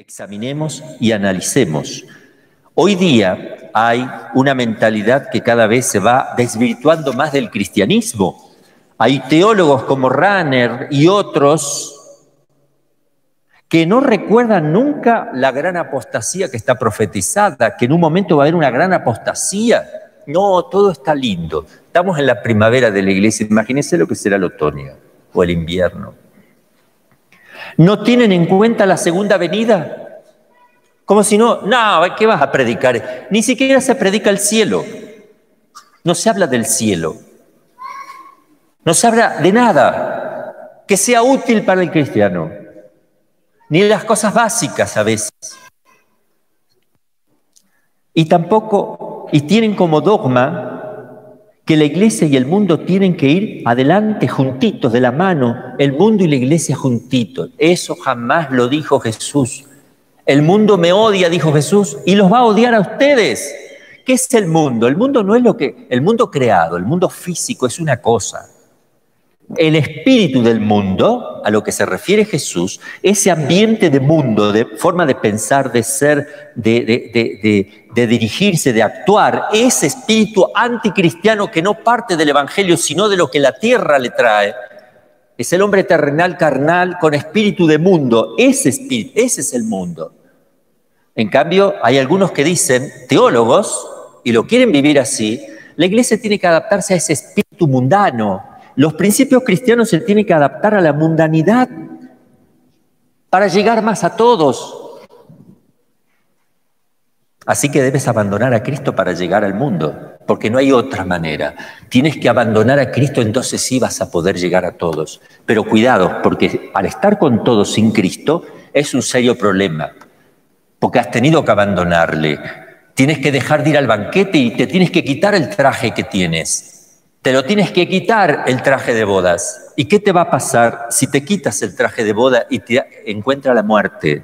examinemos y analicemos. Hoy día hay una mentalidad que cada vez se va desvirtuando más del cristianismo. Hay teólogos como Rahner y otros que no recuerdan nunca la gran apostasía que está profetizada, que en un momento va a haber una gran apostasía. No, todo está lindo. Estamos en la primavera de la iglesia. Imagínense lo que será el otoño o el invierno. ¿No tienen en cuenta la segunda venida? Como si no, ¿qué vas a predicar? Ni siquiera se predica el cielo. No se habla del cielo. No se habla de nada que sea útil para el cristiano. Ni de las cosas básicas a veces. Y tampoco, y tienen como dogma que la iglesia y el mundo tienen que ir adelante juntitos, de la mano, el mundo y la iglesia juntitos. Eso jamás lo dijo Jesús. El mundo me odia, dijo Jesús, y los va a odiar a ustedes. ¿Qué es el mundo? El mundo no es el mundo creado, el mundo físico es una cosa. El espíritu del mundo, a lo que se refiere Jesús, ese ambiente de mundo, de forma de pensar, de ser, de dirigirse, de actuar, ese espíritu anticristiano que no parte del evangelio, sino de lo que la tierra le trae, es el hombre terrenal, carnal, con espíritu de mundo. Ese espíritu, ese es el mundo. En cambio, hay algunos que dicen, teólogos, y lo quieren vivir así, la iglesia tiene que adaptarse a ese espíritu mundano. Los principios cristianos se tienen que adaptar a la mundanidad para llegar más a todos. Así que debes abandonar a Cristo para llegar al mundo, porque no hay otra manera. Tienes que abandonar a Cristo, entonces sí vas a poder llegar a todos. Pero cuidado, porque al estar con todos sin Cristo es un serio problema, porque has tenido que abandonarle. Tienes que dejar de ir al banquete y te tienes que quitar el traje que tienes. Te lo tienes que quitar el traje de bodas. ¿Y qué te va a pasar si te quitas el traje de boda y te encuentra la muerte?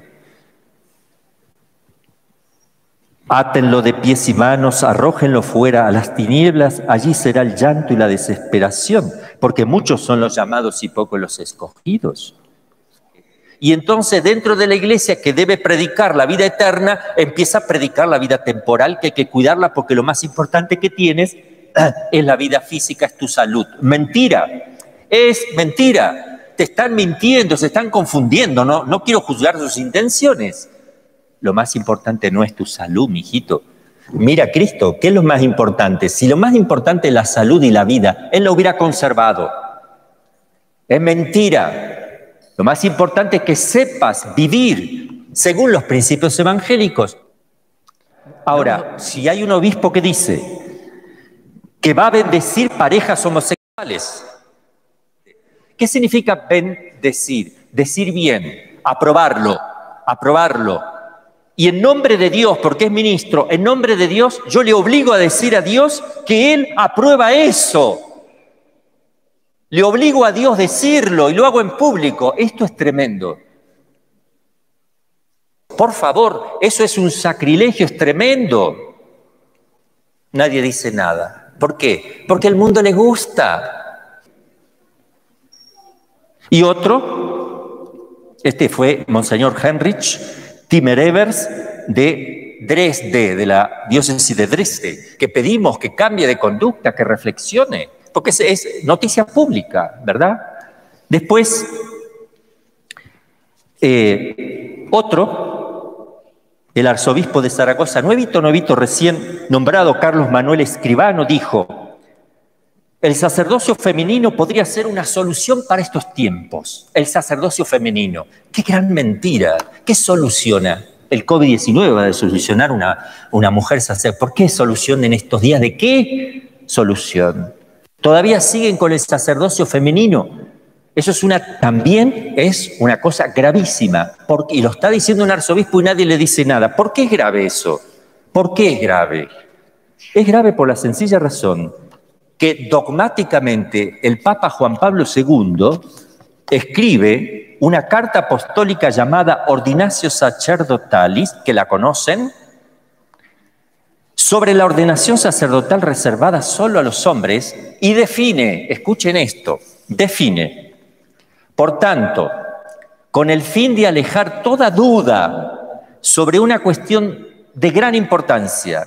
Átenlo de pies y manos, arrójenlo fuera a las tinieblas, allí será el llanto y la desesperación, porque muchos son los llamados y pocos los escogidos. Y entonces dentro de la iglesia que debe predicar la vida eterna, empieza a predicar la vida temporal, que hay que cuidarla porque lo más importante que tienes es la vida física, es tu salud. Mentira, es mentira. Te están mintiendo, se están confundiendo. No quiero juzgar sus intenciones. Lo más importante no es tu salud, mijito. Mira, Cristo, ¿qué es lo más importante? Si lo más importante es la salud y la vida, Él lo hubiera conservado. Es mentira. Lo más importante es que sepas vivir según los principios evangélicos. Ahora, si hay un obispo que dice que va a bendecir parejas homosexuales. ¿Qué significa bendecir? Decir bien, aprobarlo. Y en nombre de Dios, porque es ministro, en nombre de Dios, yo le obligo a decir a Dios que Él aprueba eso. Le obligo a Dios a decirlo y lo hago en público. Esto es tremendo. Por favor, eso es un sacrilegio, es tremendo. Nadie dice nada. ¿Por qué? Porque al mundo le gusta. Y otro, este fue Monseñor Heinrich Timmer-Evers de Dresde, de la diócesis de Dresde, que pedimos que cambie de conducta, que reflexione, porque es noticia pública, ¿verdad? Después, otro, el arzobispo de Zaragoza, nuevito, recién nombrado Carlos Manuel Escribano, dijo: el sacerdocio femenino podría ser una solución para estos tiempos. El sacerdocio femenino. ¡Qué gran mentira! ¿Qué soluciona? El COVID-19 va a solucionar una mujer sacerdote. ¿Por qué solución en estos días? ¿De qué solución? Todavía siguen con el sacerdocio femenino. Eso también es una cosa gravísima, y lo está diciendo un arzobispo y nadie le dice nada. ¿Por qué es grave eso? ¿Por qué es grave? Es grave por la sencilla razón que dogmáticamente el Papa Juan Pablo II escribe una carta apostólica llamada Ordinatio Sacerdotalis, que la conocen, sobre la ordenación sacerdotal reservada solo a los hombres, y define, escuchen esto, define: por tanto, con el fin de alejar toda duda sobre una cuestión de gran importancia,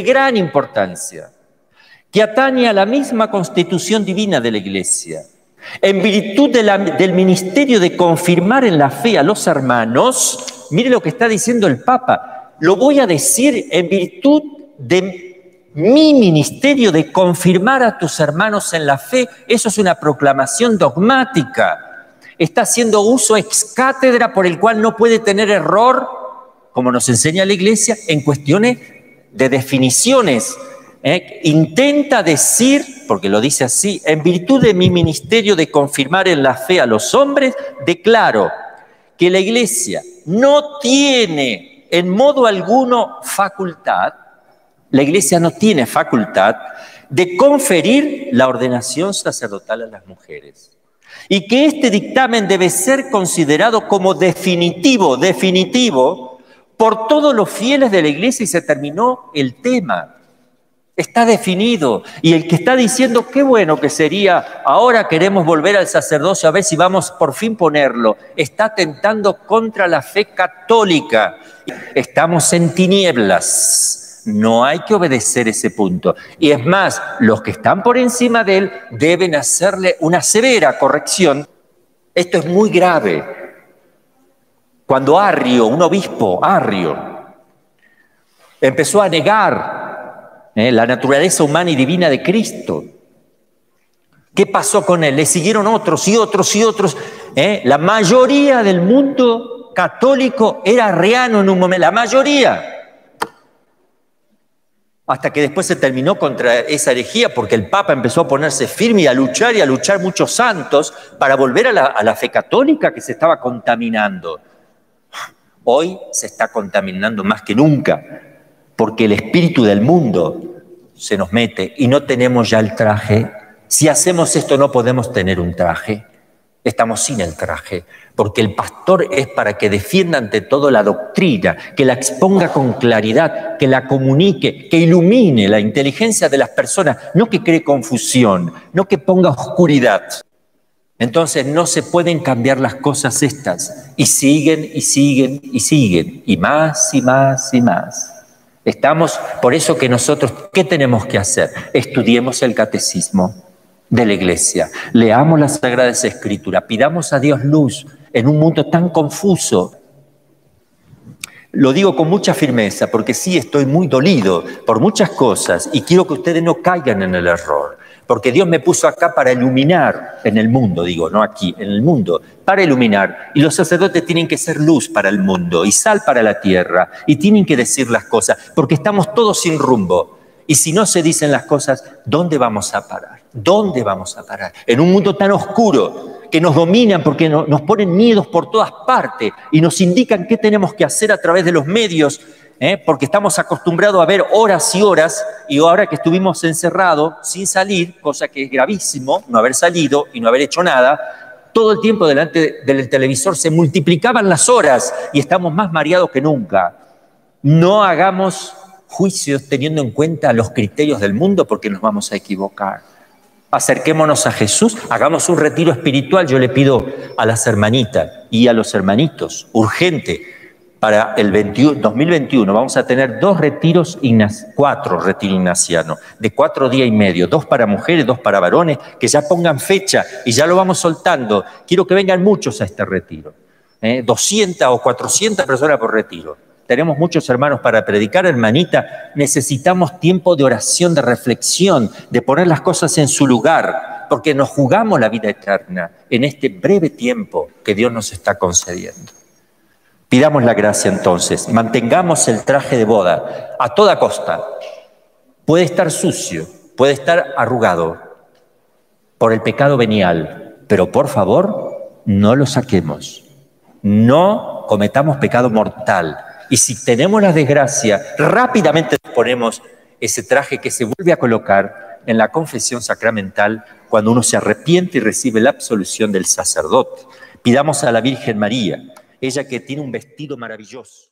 que atañe a la misma constitución divina de la Iglesia. En virtud del ministerio de confirmar en la fe a los hermanos, mire lo que está diciendo el Papa, lo voy a decir en virtud de mi ministerio de confirmar a tus hermanos en la fe. Eso es una proclamación dogmática. Está haciendo uso ex cátedra por el cual no puede tener error, como nos enseña la Iglesia, en cuestiones de definiciones. Intenta decir, porque lo dice así, en virtud de mi ministerio de confirmar en la fe a los hombres, declaro que la Iglesia no tiene en modo alguno facultad, la Iglesia no tiene facultad de conferir la ordenación sacerdotal a las mujeres. Y que este dictamen debe ser considerado como definitivo por todos los fieles de la Iglesia, y se terminó el tema. Está definido. Y el que está diciendo qué bueno que sería, ahora queremos volver al sacerdocio, a ver si vamos por fin ponerlo, está atentando contra la fe católica. Estamos en tinieblas. No hay que obedecer ese punto. Y es más, los que están por encima de él deben hacerle una severa corrección. Esto es muy grave. Cuando Arrio, un obispo, Arrio, empezó a negar la naturaleza humana y divina de Cristo, ¿qué pasó con él? Le siguieron otros y otros y otros. La mayoría del mundo católico era arriano en un momento, la mayoría. Hasta que después se terminó contra esa herejía, porque el Papa empezó a ponerse firme y a luchar muchos santos para volver a la fe católica que se estaba contaminando. Hoy se está contaminando más que nunca, porque el espíritu del mundo se nos mete y no tenemos ya el traje. Si hacemos esto no podemos tener un traje, estamos sin el traje, porque el pastor es para que defienda ante todo la doctrina, que la exponga con claridad, que la comunique, que ilumine la inteligencia de las personas, no que cree confusión, no que ponga oscuridad. Entonces no se pueden cambiar las cosas estas, y siguen, y siguen, y siguen, y más, y más, y más. Estamos, por eso que nosotros, ¿qué tenemos que hacer? Estudiemos el catecismo de la Iglesia, leamos las Sagradas Escrituras, pidamos a Dios luz en un mundo tan confuso. Lo digo con mucha firmeza, porque sí estoy muy dolido por muchas cosas y quiero que ustedes no caigan en el error. Porque Dios me puso acá para iluminar en el mundo, digo, no aquí, en el mundo, para iluminar. Y los sacerdotes tienen que ser luz para el mundo y sal para la tierra. Y tienen que decir las cosas, porque estamos todos sin rumbo. Y si no se dicen las cosas, ¿dónde vamos a parar? ¿Dónde vamos a parar? En un mundo tan oscuro que nos dominan porque nos ponen miedos por todas partes y nos indican qué tenemos que hacer a través de los medios, porque estamos acostumbrados a ver horas y horas, y ahora que estuvimos encerrados sin salir, cosa que es gravísimo, no haber salido y no haber hecho nada, todo el tiempo delante del televisor se multiplicaban las horas y estamos más mareados que nunca. No hagamos juicios teniendo en cuenta los criterios del mundo, porque nos vamos a equivocar. Acerquémonos a Jesús, hagamos un retiro espiritual. Yo le pido a las hermanitas y a los hermanitos, urgente, para el 2021 vamos a tener 4 retiros ignacianos, de 4 días y medio, 2 para mujeres, 2 para varones, que ya pongan fecha y ya lo vamos soltando. Quiero que vengan muchos a este retiro, 200 o 400 personas por retiro. Tenemos muchos hermanos para predicar, hermanita. Necesitamos tiempo de oración, de reflexión, de poner las cosas en su lugar, porque nos jugamos la vida eterna en este breve tiempo que Dios nos está concediendo. Pidamos la gracia entonces, mantengamos el traje de boda a toda costa. Puede estar sucio, puede estar arrugado por el pecado venial, pero por favor no lo saquemos, no cometamos pecado mortal. Y si tenemos la desgracia, rápidamente ponemos ese traje que se vuelve a colocar en la confesión sacramental cuando uno se arrepiente y recibe la absolución del sacerdote. Pidamos a la Virgen María, ella que tiene un vestido maravilloso.